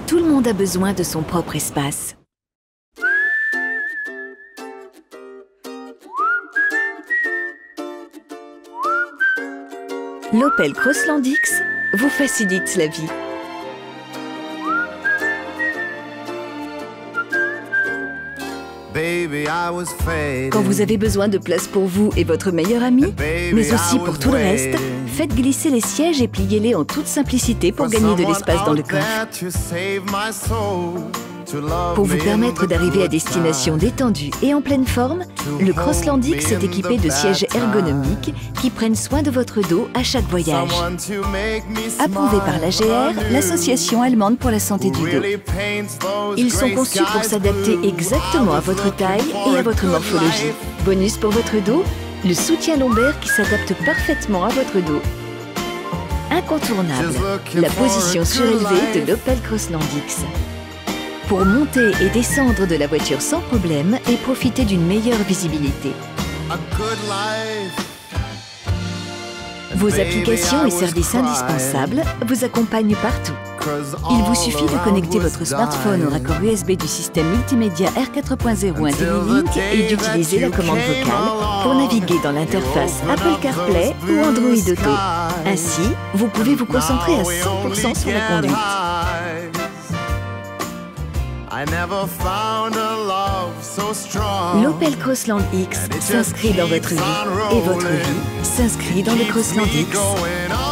Tout le monde a besoin de son propre espace. L'Opel Crossland X vous facilite la vie. Quand vous avez besoin de place pour vous et votre meilleur ami, mais aussi pour tout le reste, faites glisser les sièges et pliez-les en toute simplicité pour gagner de l'espace dans le coffre. Pour vous permettre d'arriver à destination détendue et en pleine forme, le Crossland X est équipé de sièges ergonomiques qui prennent soin de votre dos à chaque voyage. Approuvé par l'AGR, l'association allemande pour la santé du dos. Ils sont conçus pour s'adapter exactement à votre taille et à votre morphologie. Bonus pour votre dos, le soutien lombaire qui s'adapte parfaitement à votre dos. Incontournable, la position surélevée de l'Opel Crossland X. Pour monter et descendre de la voiture sans problème et profiter d'une meilleure visibilité. Vos applications et services indispensables vous accompagnent partout. Il vous suffit de connecter votre smartphone au raccord USB du système multimédia R4.0 IntelliLink et d'utiliser la commande vocale pour naviguer dans l'interface Apple CarPlay ou Android Auto. Ainsi, vous pouvez vous concentrer à 100% sur la conduite. L'Opel Crossland X s'inscrit dans votre vie et votre vie s'inscrit dans le Crossland X.